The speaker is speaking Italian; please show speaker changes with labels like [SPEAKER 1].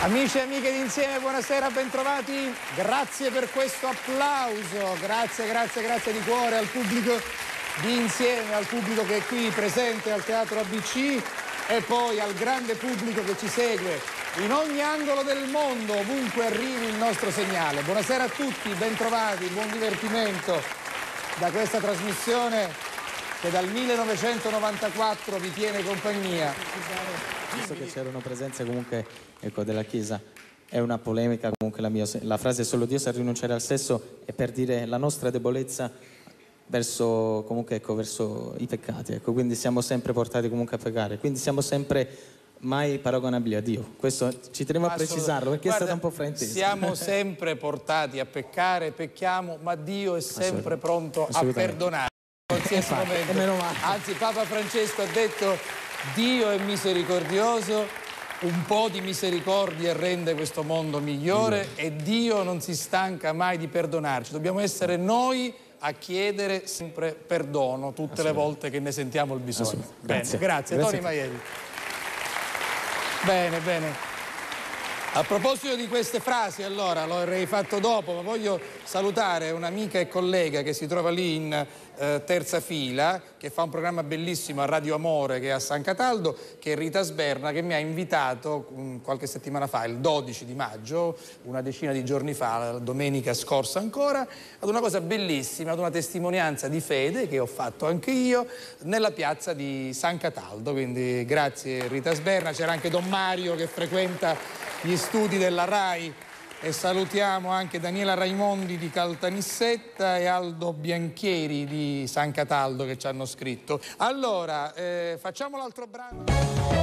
[SPEAKER 1] Amici e amiche d'Insieme, buonasera, bentrovati. Grazie per questo applauso, grazie di cuore al pubblico di Insieme, al pubblico che è qui presente al Teatro ABC e poi al grande pubblico che ci segue in ogni angolo del mondo, ovunque arrivi il nostro segnale. Buonasera a tutti, bentrovati, buon divertimento da questa trasmissione che dal 1994 vi tiene compagnia.
[SPEAKER 2] Visto che c'era una presenza comunque, ecco, della Chiesa, è una polemica comunque la frase solo Dio sa rinunciare al sesso è per dire la nostra debolezza verso, comunque, ecco, verso i peccati, ecco, quindi siamo sempre portati comunque a peccare, quindi siamo sempre mai paragonabili a Dio. Questo ci tenevo a precisarlo perché è stata un po' fraintesa.
[SPEAKER 1] Siamo sempre portati a peccare, pecchiamo, ma Dio è sempre pronto a perdonare in qualsiasi momento. Anzi, Papa Francesco ha detto: Dio è misericordioso, un po' di misericordia rende questo mondo migliore e Dio non si stanca mai di perdonarci. Dobbiamo essere noi a chiedere sempre perdono tutte le volte che ne sentiamo il bisogno. Grazie. Tony Maielli. Bene. A proposito di queste frasi, allora, lo avrei fatto dopo, ma voglio salutare un'amica e collega che si trova lì in terza fila, che fa un programma bellissimo a Radio Amore, che è a San Cataldo, che è Rita Sberna, che mi ha invitato qualche settimana fa, il 12 di maggio, una decina di giorni fa, domenica scorsa ancora, ad una cosa bellissima, ad una testimonianza di fede che ho fatto anche io nella piazza di San Cataldo. Quindi grazie Rita Sberna, c'era anche Don Mario che frequenta gli studi della RAI e salutiamo anche Daniela Raimondi di Caltanissetta e Aldo Bianchieri di San Cataldo che ci hanno scritto. Allora, facciamo l'altro brano.